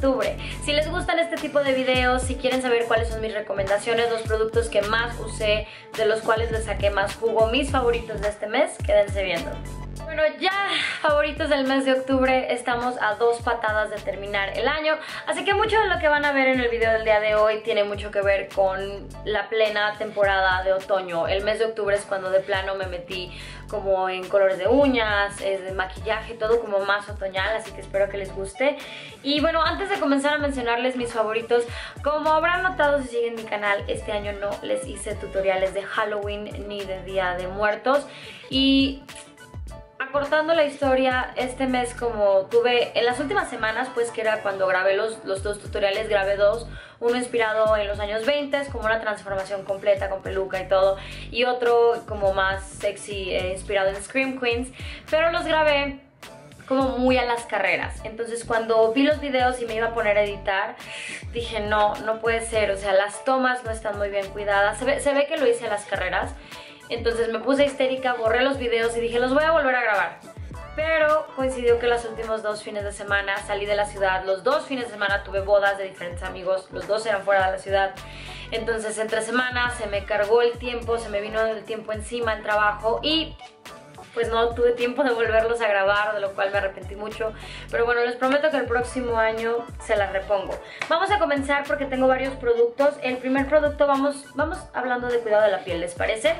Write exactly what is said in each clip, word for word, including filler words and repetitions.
octubre. Si les gustan este tipo de videos, si quieren saber cuáles son mis recomendaciones, los productos que más usé, de los cuales les saqué más jugo, mis favoritos de este mes, quédense viendo. Bueno, ya favoritos del mes de octubre, estamos a dos patadas de terminar el año, así que mucho de lo que van a ver en el video del día de hoy tiene mucho que ver con la plena temporada de otoño. El mes de octubre es cuando de plano me metí como en colores de uñas, es de maquillaje, todo como más otoñal, así que espero que les guste. Y bueno, antes de comenzar a mencionarles mis favoritos, como habrán notado si siguen mi canal, este año no les hice tutoriales de Halloween ni de Día de Muertos. Y acortando la historia, este mes como tuve en las últimas semanas, pues que era cuando grabé los, los dos tutoriales, grabé dos, uno inspirado en los años veinte, como una transformación completa con peluca y todo, y otro como más sexy, eh, inspirado en Scream Queens, pero los grabé como muy a las carreras. Entonces cuando vi los videos y me iba a poner a editar, dije no, no puede ser, o sea, las tomas no están muy bien cuidadas, se ve, se ve que lo hice a las carreras. Entonces me puse histérica, borré los videos y dije los voy a volver a grabar. Pero coincidió que los últimos dos fines de semana salí de la ciudad. Los dos fines de semana tuve bodas de diferentes amigos, los dos eran fuera de la ciudad. Entonces entre semanas se me cargó el tiempo, se me vino el tiempo encima, el trabajo, y pues no tuve tiempo de volverlos a grabar, de lo cual me arrepentí mucho. Pero bueno, les prometo que el próximo año se las repongo. Vamos a comenzar porque tengo varios productos. El primer producto, vamos, vamos hablando de cuidado de la piel, ¿les parece?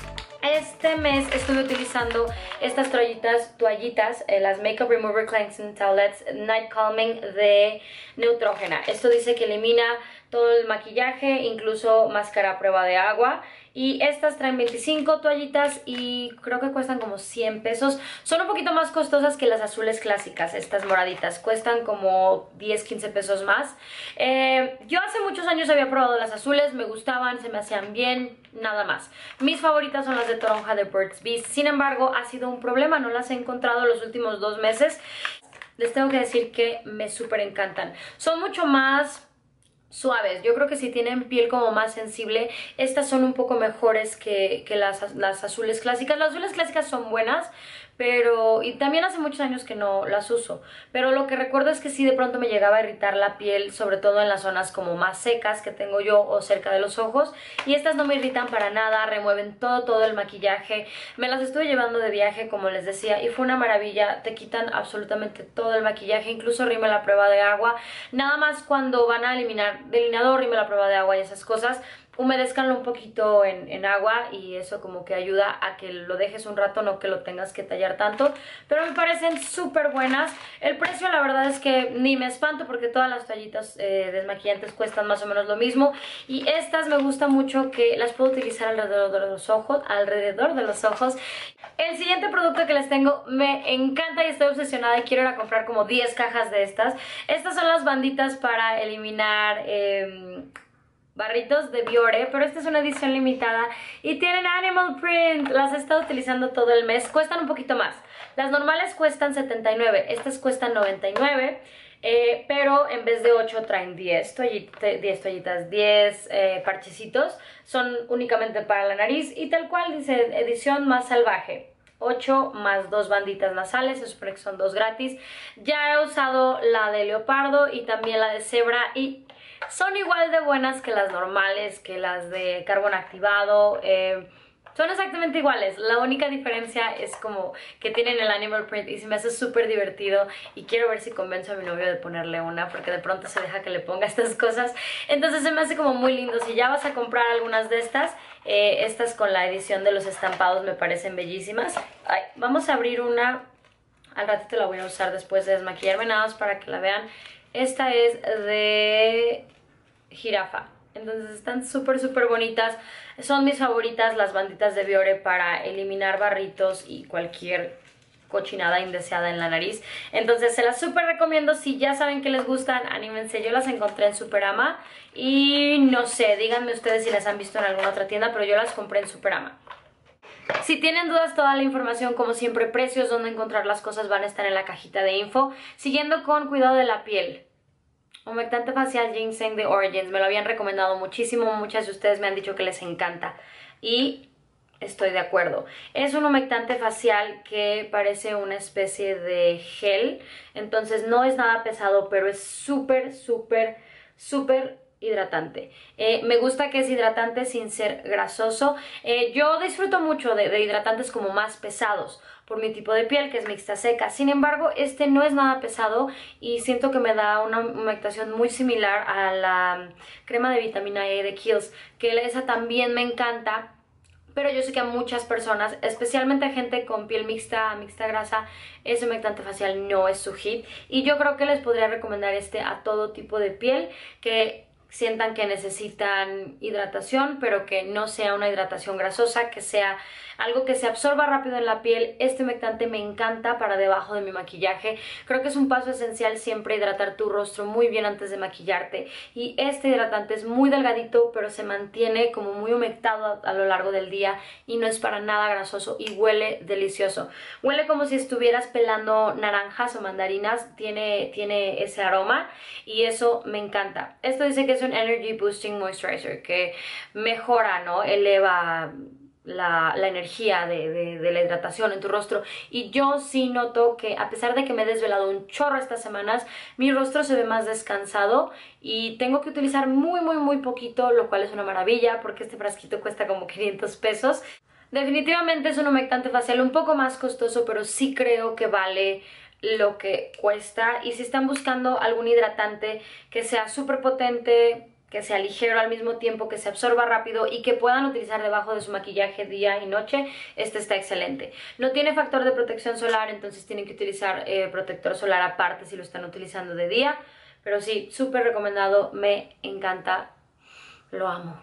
Este mes estuve utilizando estas toallitas, toallitas eh, las Makeup Remover Cleansing Towelettes Night Calming de Neutrogena. Esto dice que elimina todo el maquillaje, incluso máscara a prueba de agua. Y estas traen veinticinco toallitas y creo que cuestan como cien pesos. Son un poquito más costosas que las azules clásicas, estas moraditas. Cuestan como diez, quince pesos más. Eh, yo hace muchos años había probado las azules, me gustaban, se me hacían bien, nada más. Mis favoritas son las de toronja de Burt's Bees. Sin embargo, ha sido un problema, no las he encontrado los últimos dos meses. Les tengo que decir que me súper encantan. Son mucho más suaves. Yo creo que si tienen piel como más sensible, estas son un poco mejores que, que las, las azules clásicas. Las azules clásicas son buenas, pero y también hace muchos años que no las uso, pero lo que recuerdo es que sí de pronto me llegaba a irritar la piel, sobre todo en las zonas como más secas que tengo yo o cerca de los ojos, y estas no me irritan para nada, remueven todo, todo el maquillaje. Me las estuve llevando de viaje, como les decía, y fue una maravilla. Te quitan absolutamente todo el maquillaje, incluso rímel a prueba de agua. Nada más cuando van a eliminar delineador, rímel a prueba de agua y esas cosas, humedézcanlo un poquito en, en agua, y eso como que ayuda a que lo dejes un rato, no que lo tengas que tallar tanto. Pero me parecen súper buenas. El precio la verdad es que ni me espanto porque todas las toallitas eh, desmaquillantes cuestan más o menos lo mismo. Y estas me gusta mucho que las puedo utilizar alrededor de los ojos, alrededor de los ojos. El siguiente producto que les tengo me encanta y estoy obsesionada y quiero ir a comprar como diez cajas de estas. Estas son las banditas para eliminar Eh, barritos de Biore, pero esta es una edición limitada y tienen animal print. Las he estado utilizando todo el mes. Cuestan un poquito más. Las normales cuestan setenta y nueve, estas cuestan noventa y nueve, eh, pero en vez de ocho traen diez toallitas, diez, toallitas, diez eh, parchecitos. Son únicamente para la nariz y tal cual dice edición más salvaje. ocho más dos banditas nasales, se supone que son dos gratis. Ya he usado la de leopardo y también la de cebra y son igual de buenas que las normales, que las de carbón activado. Eh, son exactamente iguales. La única diferencia es como que tienen el animal print y se me hace súper divertido. Y quiero ver si convenzo a mi novio de ponerle una, porque de pronto se deja que le ponga estas cosas. Entonces se me hace como muy lindo. Si ya vas a comprar algunas de estas, eh, estas con la edición de los estampados me parecen bellísimas. Ay, vamos a abrir una. Al ratito la voy a usar después de desmaquillarme, nada más para que la vean. Esta es de jirafa. Entonces están súper súper bonitas. Son mis favoritas las banditas de Biore para eliminar barritos y cualquier cochinada indeseada en la nariz. Entonces se las súper recomiendo. Si ya saben que les gustan, anímense. Yo las encontré en Superama y no sé, díganme ustedes si las han visto en alguna otra tienda, pero yo las compré en Superama. Si tienen dudas, toda la información, como siempre, precios, dónde encontrar las cosas, van a estar en la cajita de info. Siguiendo con cuidado de la piel, humectante facial Ginseng de Origins. Me lo habían recomendado muchísimo, muchas de ustedes me han dicho que les encanta. Y estoy de acuerdo. Es un humectante facial que parece una especie de gel, entonces no es nada pesado, pero es súper, súper, súper hidratante. Eh, me gusta que es hidratante sin ser grasoso. Eh, yo disfruto mucho de, de hidratantes como más pesados por mi tipo de piel, que es mixta seca. Sin embargo, este no es nada pesado y siento que me da una humectación muy similar a la crema de vitamina E de Kiehl's, que esa también me encanta. Pero yo sé que a muchas personas, especialmente a gente con piel mixta, mixta grasa, ese humectante facial no es su hit. Y yo creo que les podría recomendar este a todo tipo de piel que sientan que necesitan hidratación, pero que no sea una hidratación grasosa, que sea algo que se absorba rápido en la piel. Este humectante me encanta para debajo de mi maquillaje. Creo que es un paso esencial siempre hidratar tu rostro muy bien antes de maquillarte. Y este hidratante es muy delgadito, pero se mantiene como muy humectado a, a lo largo del día y no es para nada grasoso y huele delicioso. Huele como si estuvieras pelando naranjas o mandarinas. Tiene, tiene ese aroma y eso me encanta. Esto dice que es un Energy Boosting Moisturizer que mejora, ¿no? Eleva La, la energía de, de, de la hidratación en tu rostro. Y yo sí noto que a pesar de que me he desvelado un chorro estas semanas, mi rostro se ve más descansado y tengo que utilizar muy muy muy poquito, lo cual es una maravilla porque este frasquito cuesta como quinientos pesos. Definitivamente es un humectante facial un poco más costoso, pero sí creo que vale lo que cuesta. Y si están buscando algún hidratante que sea súper potente, que sea ligero al mismo tiempo, que se absorba rápido y que puedan utilizar debajo de su maquillaje día y noche, este está excelente. No tiene factor de protección solar, entonces tienen que utilizar eh, protector solar aparte si lo están utilizando de día, pero sí, súper recomendado, me encanta, lo amo.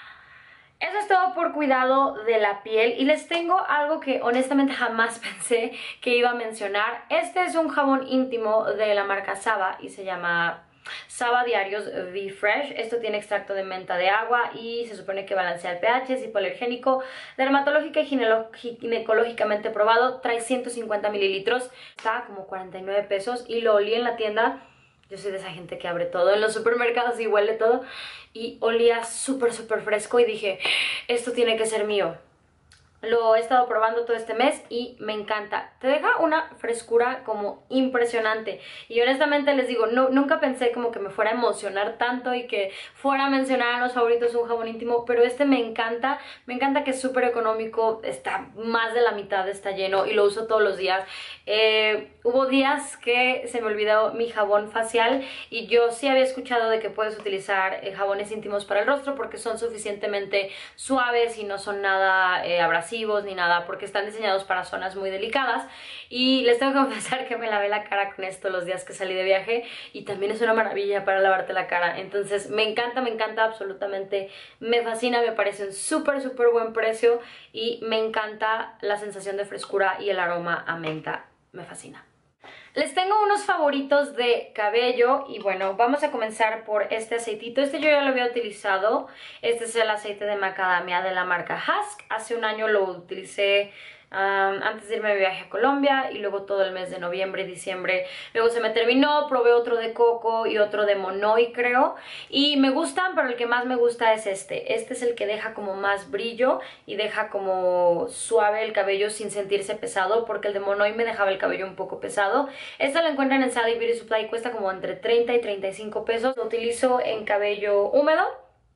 Eso es todo por cuidado de la piel y les tengo algo que honestamente jamás pensé que iba a mencionar. Este es un jabón íntimo de la marca Saba y se llama Saba Diarios V Fresh. Esto tiene extracto de menta de agua y se supone que balancea el pH, es hipoalergénico, dermatológica y ginecológicamente probado, trae ciento cincuenta mililitros, está como cuarenta y nueve pesos y lo olí en la tienda. Yo soy de esa gente que abre todo en los supermercados y huele todo y olía súper súper fresco y dije, esto tiene que ser mío. Lo he estado probando todo este mes y me encanta. Te deja una frescura como impresionante. Y honestamente les digo, no, nunca pensé como que me fuera a emocionar tanto y que fuera a mencionar a los favoritos un jabón íntimo, pero este me encanta. Me encanta que es súper económico, está más de la mitad, está lleno y lo uso todos los días. Eh, hubo días que se me olvidó mi jabón facial y yo sí había escuchado de que puedes utilizar eh, jabones íntimos para el rostro porque son suficientemente suaves y no son nada eh, abrasivos ni nada porque están diseñados para zonas muy delicadas. Y les tengo que confesar que me lavé la cara con esto los días que salí de viaje y también es una maravilla para lavarte la cara. Entonces me encanta, me encanta absolutamente, me fascina, me parece un súper súper buen precio y me encanta la sensación de frescura y el aroma a menta, me fascina. Les tengo unos favoritos de cabello y bueno, vamos a comenzar por este aceitito. Este yo ya lo había utilizado. Este es el aceite de macadamia de la marca Husk. Hace un año lo utilicé um, antes de irme de viaje a Colombia y luego todo el mes de noviembre y diciembre. Luego se me terminó, probé otro de coco y otro de monoi creo. Y me gustan, pero el que más me gusta es este. Este es el que deja como más brillo y deja como suave el cabello sin sentirse pesado, porque el de monoi me dejaba el cabello un poco pesado. Este lo encuentran en Sally Beauty Supply y cuesta como entre treinta y treinta y cinco pesos. Lo utilizo en cabello húmedo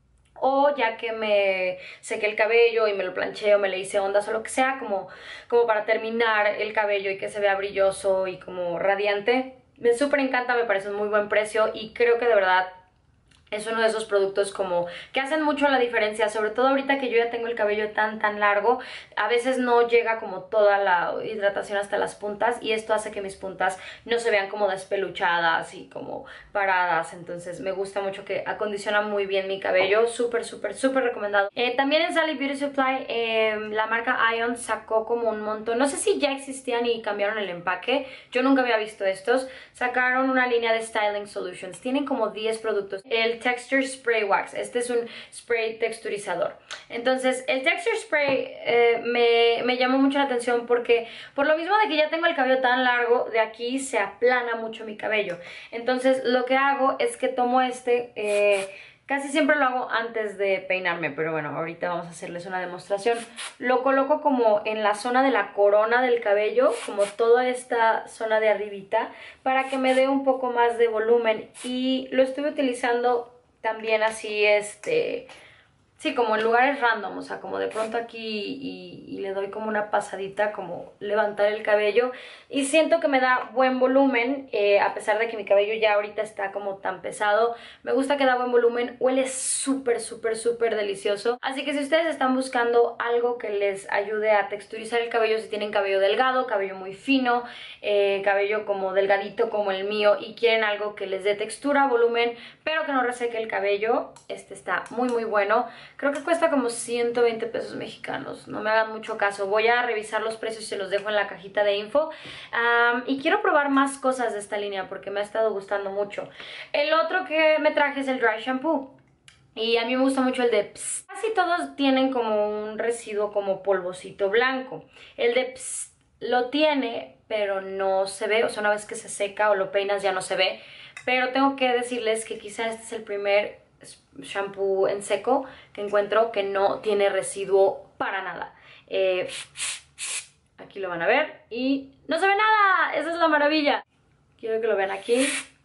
o ya que me sequé el cabello y me lo plancheo, me le hice ondas o lo que sea, como, como para terminar el cabello y que se vea brilloso y como radiante. Me súper encanta, me parece un muy buen precio y creo que de verdad es uno de esos productos como que hacen mucho la diferencia, sobre todo ahorita que yo ya tengo el cabello tan tan largo, a veces no llega como toda la hidratación hasta las puntas y esto hace que mis puntas no se vean como despeluchadas y como paradas, entonces me gusta mucho que acondiciona muy bien mi cabello, súper súper súper recomendado. Eh, también en Sally Beauty Supply eh, la marca Ion sacó como un montón, no sé si ya existían y cambiaron el empaque, yo nunca había visto estos, sacaron una línea de Styling Solutions, tienen como diez productos. El Texture Spray Wax, este es un spray texturizador. Entonces el Texture Spray eh, me, me llamó mucho la atención porque por lo mismo de que ya tengo el cabello tan largo, de aquí se aplana mucho mi cabello. Entonces lo que hago es que tomo este, eh, Casi siempre lo hago antes de peinarme, pero bueno, ahorita vamos a hacerles una demostración. Lo coloco como en la zona de la corona del cabello, como toda esta zona de arribita, para que me dé un poco más de volumen. Y lo estuve utilizando también así, este... sí, como en lugares random, o sea, como de pronto aquí y, y le doy como una pasadita, como levantar el cabello. Y siento que me da buen volumen, eh, a pesar de que mi cabello ya ahorita está como tan pesado. Me gusta que da buen volumen, huele súper, súper, súper delicioso. Así que si ustedes están buscando algo que les ayude a texturizar el cabello, si tienen cabello delgado, cabello muy fino, eh, cabello como delgadito como el mío y quieren algo que les dé textura, volumen, pero que no reseque el cabello, este está muy, muy bueno. Creo que cuesta como ciento veinte pesos mexicanos, no me hagan mucho caso. Voy a revisar los precios y se los dejo en la cajita de info. Um, y quiero probar más cosas de esta línea porque me ha estado gustando mucho. El otro que me traje es el Dry Shampoo. Y a mí me gusta mucho el de Psst. Casi todos tienen como un residuo como polvocito blanco. El de Psst lo tiene, pero no se ve. O sea, una vez que se seca o lo peinas ya no se ve. Pero tengo que decirles que quizás este es el primer shampoo en seco que encuentro que no tiene residuo para nada. Eh, aquí lo van a ver y no se ve nada. Esa es la maravilla. Quiero que lo vean aquí.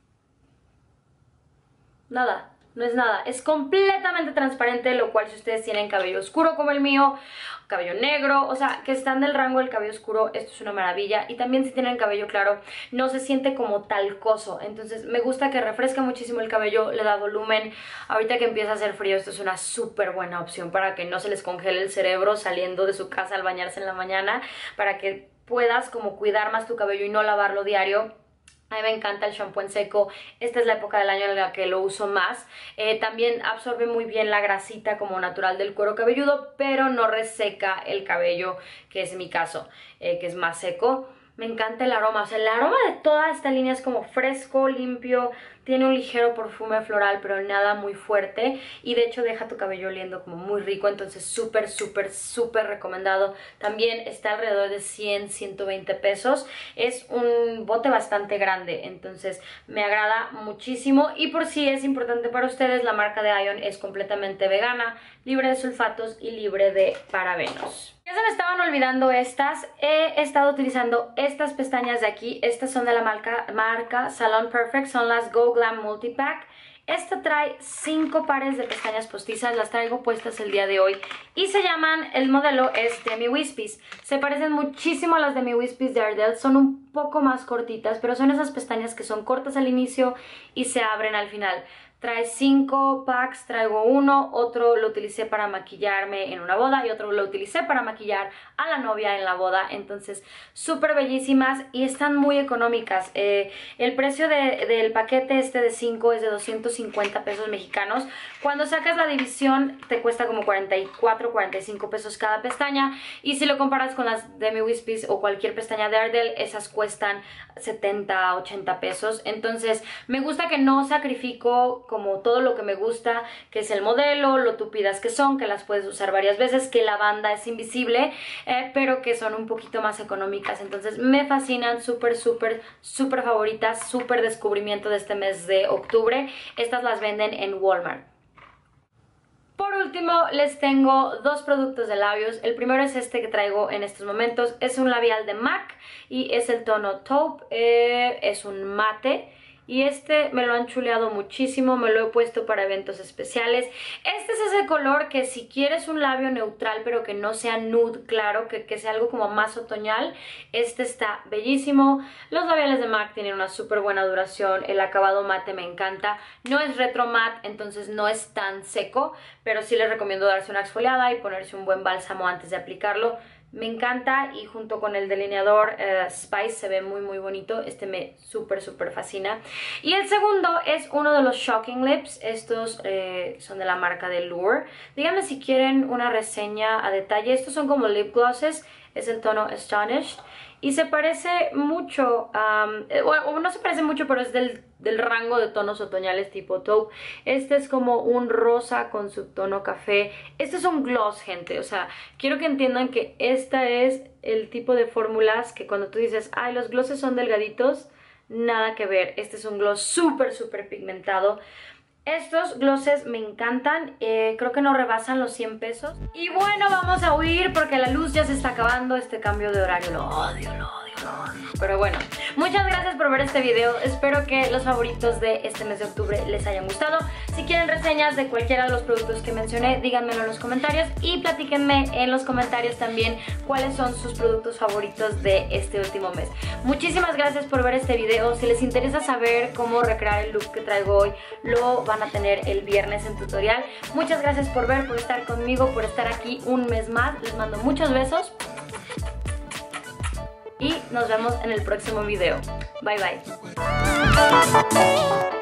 Nada. No es nada, es completamente transparente, lo cual si ustedes tienen cabello oscuro como el mío, cabello negro, o sea, que están del rango del cabello oscuro, esto es una maravilla. Y también si tienen cabello claro, no se siente como talcoso, entonces me gusta que refresca muchísimo el cabello, le da volumen. Ahorita que empieza a hacer frío, esto es una súper buena opción para que no se les congele el cerebro saliendo de su casa al bañarse en la mañana, para que puedas como cuidar más tu cabello y no lavarlo diario. A mí me encanta el shampoo en seco, esta es la época del año en la que lo uso más. Eh, también absorbe muy bien la grasita como natural del cuero cabelludo, pero no reseca el cabello, que es mi caso, eh, que es más seco. Me encanta el aroma, o sea, el aroma de toda esta línea es como fresco, limpio, tiene un ligero perfume floral, pero nada muy fuerte. Y de hecho deja tu cabello oliendo como muy rico, entonces súper, súper, súper recomendado. También está alrededor de cien, ciento veinte pesos. Es un bote bastante grande, entonces me agrada muchísimo. Y por si es importante para ustedes, la marca de Ion es completamente vegana, libre de sulfatos y libre de parabenos. Ya se me estaban olvidando estas. He estado utilizando estas pestañas de aquí. Estas son de la marca, marca Salon Perfect. Son las Go Glam Multipack. Esta trae cinco pares de pestañas postizas. Las traigo puestas el día de hoy. Y se llaman, el modelo es Demi Wispies. Se parecen muchísimo a las Demi Wispies de Ardell. Son un poco más cortitas, pero son esas pestañas que son cortas al inicio y se abren al final. Trae cinco packs, traigo uno, otro lo utilicé para maquillarme en una boda y otro lo utilicé para maquillar a la novia en la boda. Entonces, súper bellísimas y están muy económicas. Eh, el precio de, del paquete este de cinco es de doscientos cincuenta pesos mexicanos. Cuando sacas la división te cuesta como cuarenta y cuatro, cuarenta y cinco pesos cada pestaña. Y si lo comparas con las Demi Wispies o cualquier pestaña de Ardell, esas cuestan setenta, ochenta pesos. Entonces, me gusta que no sacrifico como todo lo que me gusta, que es el modelo, lo tupidas que son, que las puedes usar varias veces, que la banda es invisible, eh, pero que son un poquito más económicas. Entonces me fascinan, súper, súper, súper favoritas, súper descubrimiento de este mes de octubre. Estas las venden en Walmart. Por último, les tengo dos productos de labios. El primero es este que traigo en estos momentos. Es un labial de MAC y es el tono Taupe. Eh, es un mate. Y este me lo han chuleado muchísimo, me lo he puesto para eventos especiales. Este es ese color que si quieres un labio neutral pero que no sea nude claro, que, que sea algo como más otoñal, este está bellísimo. Los labiales de MAC tienen una súper buena duración, el acabado mate me encanta. No es retro matte, entonces no es tan seco, pero sí les recomiendo darse una exfoliada y ponerse un buen bálsamo antes de aplicarlo. Me encanta y junto con el delineador uh, Spice se ve muy muy bonito. Este me súper súper fascina. Y el segundo es uno de los Shocking Lips. Estos eh, son de la marca de Lure. Díganme si quieren una reseña a detalle. Estos son como lip glosses. Es el tono Astonished. Y se parece mucho, um, bueno, no se parece mucho, pero es del, del rango de tonos otoñales tipo taupe. Este es como un rosa con subtono café. Este es un gloss, gente. O sea, quiero que entiendan que esta es el tipo de fórmulas que cuando tú dices, ay, los glosses son delgaditos, nada que ver. Este es un gloss súper, súper pigmentado. Estos glosses me encantan, eh, creo que no rebasan los cien pesos. Y bueno, vamos a huir porque la luz ya se está acabando, este cambio de horario lo odio, lo odio, lo odio. Pero bueno, muchas gracias por ver este video, espero que los favoritos de este mes de octubre les hayan gustado. Si quieren reseñas de cualquiera de los productos que mencioné, díganmelo en los comentarios y platíquenme en los comentarios también cuáles son sus productos favoritos de este último mes. Muchísimas gracias por ver este video, si les interesa saber cómo recrear el look que traigo hoy, lo van a tener el viernes en tutorial. Muchas gracias por ver, por estar conmigo, por estar aquí un mes más. Les mando muchos besos y nos vemos en el próximo video. Bye bye.